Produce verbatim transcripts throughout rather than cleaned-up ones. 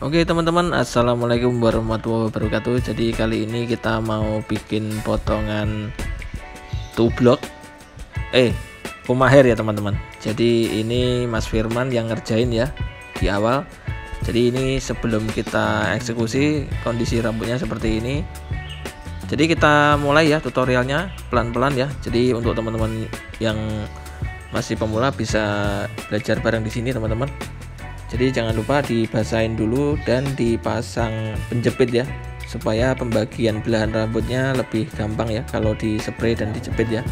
Oke teman-teman, assalamualaikum warahmatullahi wabarakatuh. Jadi kali ini kita mau bikin potongan tublok Eh puma hair ya teman-teman. Jadi ini Mas Firman yang ngerjain ya di awal. Jadi ini sebelum kita eksekusi, kondisi rambutnya seperti ini. Jadi kita mulai ya tutorialnya pelan-pelan ya. Jadi untuk teman-teman yang masih pemula bisa belajar bareng di sini teman-teman. Jadi jangan lupa dibasahin dulu dan dipasang penjepit ya, supaya pembagian belahan rambutnya lebih gampang ya kalau di spray dan dijepit ya.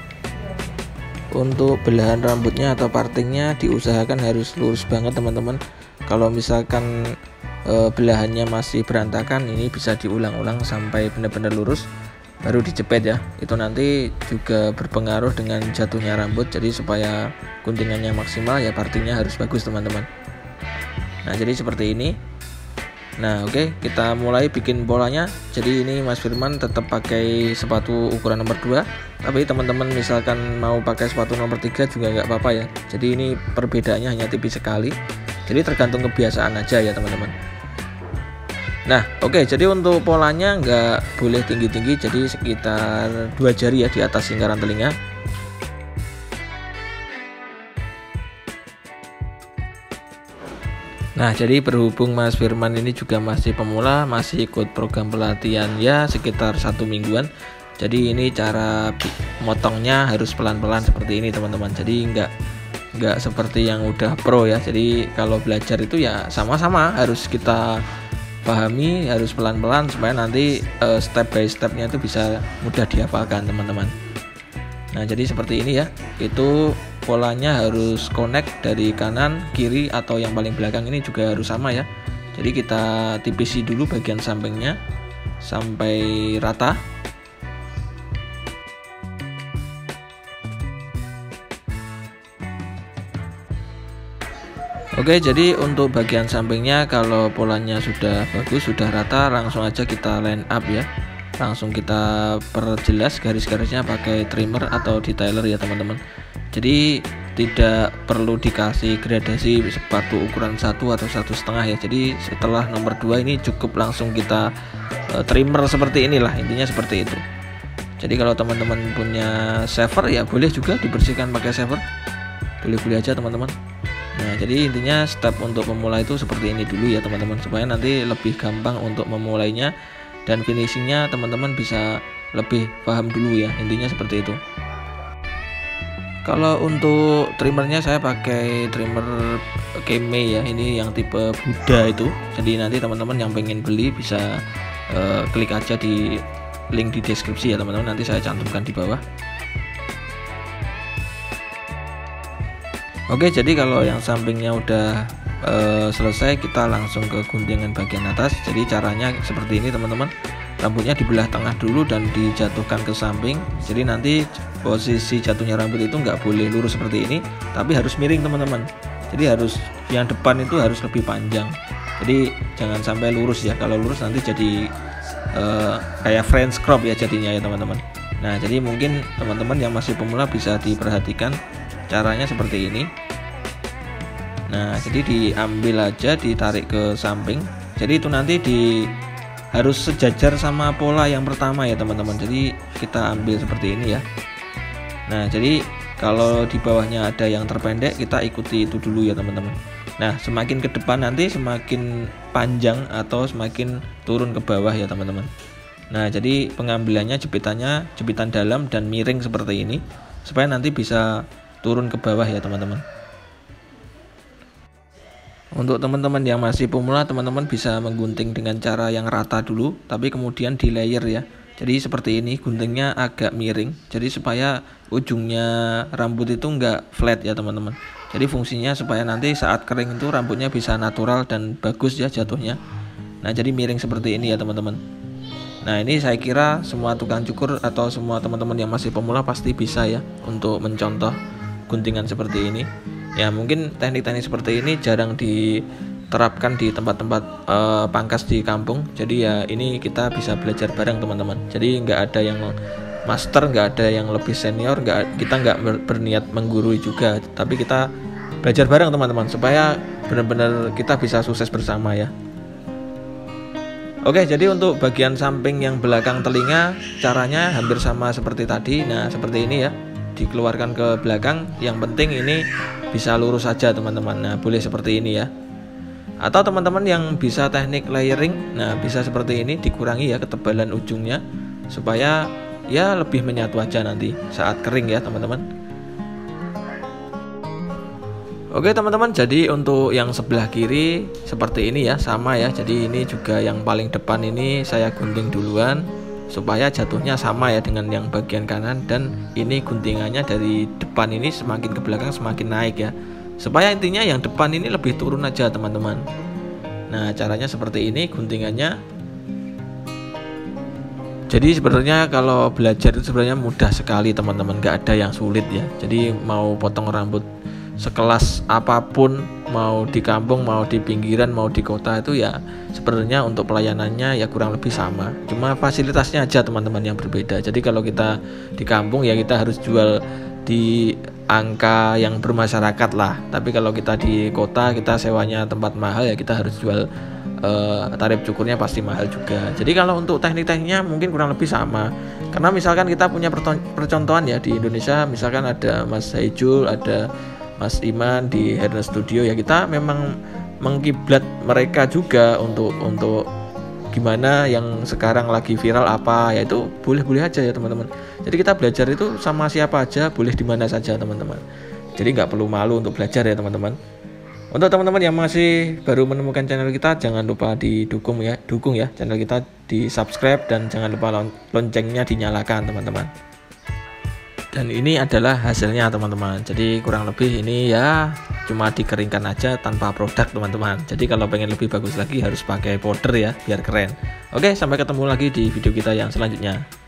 Untuk belahan rambutnya atau partingnya diusahakan harus lurus banget teman-teman. Kalau misalkan e, belahannya masih berantakan, ini bisa diulang-ulang sampai benar-benar lurus baru dijepit ya. Itu nanti juga berpengaruh dengan jatuhnya rambut. Jadi supaya guntingannya maksimal ya, partingnya harus bagus teman-teman. Nah jadi seperti ini. Nah oke, okay, kita mulai bikin polanya. Jadi ini Mas Firman tetap pakai sepatu ukuran nomor dua, tapi teman-teman misalkan mau pakai sepatu nomor tiga juga nggak apa-apa ya. Jadi ini perbedaannya hanya tipis sekali, jadi tergantung kebiasaan aja ya teman-teman. Nah oke, okay, jadi untuk polanya nggak boleh tinggi-tinggi, jadi sekitar dua jari ya di atas lingkaran telinga. Nah jadi berhubung Mas Firman ini juga masih pemula, masih ikut program pelatihan ya sekitar satu mingguan. Jadi ini cara motongnya harus pelan-pelan seperti ini teman-teman. Jadi nggak nggak seperti yang udah pro ya. Jadi kalau belajar itu ya sama-sama harus kita pahami, harus pelan-pelan supaya nanti uh, step by stepnya itu bisa mudah dihafalkan teman-teman. Nah jadi seperti ini ya, itu polanya harus connect dari kanan, kiri, atau yang paling belakang ini juga harus sama ya. Jadi kita tipisi dulu bagian sampingnya sampai rata. Oke, jadi untuk bagian sampingnya kalau polanya sudah bagus, sudah rata, langsung aja kita line up ya. Langsung kita perjelas garis-garisnya pakai trimmer atau detailer ya teman-teman. Jadi tidak perlu dikasih gradasi sepatu ukuran satu atau satu setengah ya. Jadi setelah nomor dua ini cukup langsung kita uh, trimmer seperti inilah, intinya seperti itu. Jadi kalau teman-teman punya shaver ya boleh juga dibersihkan pakai shaver, boleh-boleh aja teman-teman. Nah jadi intinya step untuk pemula itu seperti ini dulu ya teman-teman, supaya nanti lebih gampang untuk memulainya dan finishingnya teman-teman bisa lebih paham dulu ya, intinya seperti itu. Kalau untuk trimmernya saya pakai trimmer Keme ya, ini yang tipe Buddha itu. Jadi nanti teman-teman yang pengen beli bisa uh, klik aja di link di deskripsi ya teman-teman, nanti saya cantumkan di bawah. Oke, jadi kalau yang sampingnya udah uh, selesai, kita langsung ke guntingan bagian atas. Jadi caranya seperti ini teman-teman, rambutnya dibelah tengah dulu dan dijatuhkan ke samping. Jadi nanti posisi jatuhnya rambut itu nggak boleh lurus seperti ini, tapi harus miring teman-teman. Jadi harus yang depan itu harus lebih panjang. Jadi jangan sampai lurus ya, kalau lurus nanti jadi uh, kayak French crop ya jadinya ya teman-teman. Nah jadi mungkin teman-teman yang masih pemula bisa diperhatikan caranya seperti ini. Nah jadi diambil aja, ditarik ke samping. Jadi itu nanti di harus sejajar sama pola yang pertama ya teman-teman. Jadi kita ambil seperti ini ya. Nah jadi kalau di bawahnya ada yang terpendek, kita ikuti itu dulu ya teman-teman. Nah semakin ke depan nanti semakin panjang atau semakin turun ke bawah ya teman-teman. Nah jadi pengambilannya jepitannya jepitan dalam dan miring seperti ini, supaya nanti bisa turun ke bawah ya teman-teman. Untuk teman-teman yang masih pemula, teman-teman bisa menggunting dengan cara yang rata dulu, tapi kemudian di layer ya. Jadi seperti ini, guntingnya agak miring, jadi supaya ujungnya rambut itu enggak flat ya teman-teman. Jadi fungsinya supaya nanti saat kering itu rambutnya bisa natural dan bagus ya jatuhnya. Nah jadi miring seperti ini ya teman-teman. Nah ini saya kira semua tukang cukur atau semua teman-teman yang masih pemula pasti bisa ya untuk mencontoh guntingan seperti ini. Ya mungkin teknik-teknik seperti ini jarang diterapkan di tempat-tempat uh, pangkas di kampung. Jadi ya ini kita bisa belajar bareng teman-teman. Jadi nggak ada yang master, nggak ada yang lebih senior, nggak, kita nggak ber, berniat menggurui juga, tapi kita belajar bareng teman-teman supaya benar-benar kita bisa sukses bersama ya. Oke, jadi untuk bagian samping yang belakang telinga caranya hampir sama seperti tadi. Nah, seperti ini ya, dikeluarkan ke belakang. Yang penting ini bisa lurus saja teman-teman. Nah, boleh seperti ini ya. Atau teman-teman yang bisa teknik layering, nah bisa seperti ini, dikurangi ya ketebalan ujungnya supaya ya lebih menyatu aja nanti saat kering ya teman-teman. Oke teman-teman, jadi untuk yang sebelah kiri seperti ini ya, sama ya. Jadi ini juga yang paling depan ini saya gunting duluan supaya jatuhnya sama ya dengan yang bagian kanan, dan ini guntingannya dari depan ini semakin ke belakang semakin naik ya, supaya intinya yang depan ini lebih turun aja teman-teman. Nah caranya seperti ini guntingannya. Jadi sebenarnya kalau belajar itu sebenarnya mudah sekali teman-teman, nggak ada yang sulit ya. Jadi mau potong rambut sekelas apapun, mau di kampung, mau di pinggiran, mau di kota, itu ya sebenarnya untuk pelayanannya ya kurang lebih sama, cuma fasilitasnya aja teman-teman yang berbeda. Jadi kalau kita di kampung ya kita harus jual di angka yang bermasyarakat lah, tapi kalau kita di kota kita sewanya tempat mahal ya kita harus jual uh, tarif cukurnya pasti mahal juga. Jadi kalau untuk teknik-tekniknya mungkin kurang lebih sama, karena misalkan kita punya percontohan ya di Indonesia, misalkan ada Mas Haijul, ada Mas Iman di Hairness Studio ya, kita memang mengkiblat mereka juga untuk untuk gimana yang sekarang lagi viral apa, yaitu boleh-boleh aja ya teman-teman. Jadi kita belajar itu sama siapa aja, boleh di mana saja teman-teman. Jadi nggak perlu malu untuk belajar ya teman-teman. Untuk teman-teman yang masih baru menemukan channel kita, jangan lupa didukung ya, dukung ya channel kita, di subscribe, dan jangan lupa lon loncengnya dinyalakan teman-teman. Dan ini adalah hasilnya teman-teman. Jadi kurang lebih ini ya cuma dikeringkan aja tanpa produk teman-teman. Jadi kalau pengen lebih bagus lagi harus pakai powder ya biar keren. Oke, sampai ketemu lagi di video kita yang selanjutnya.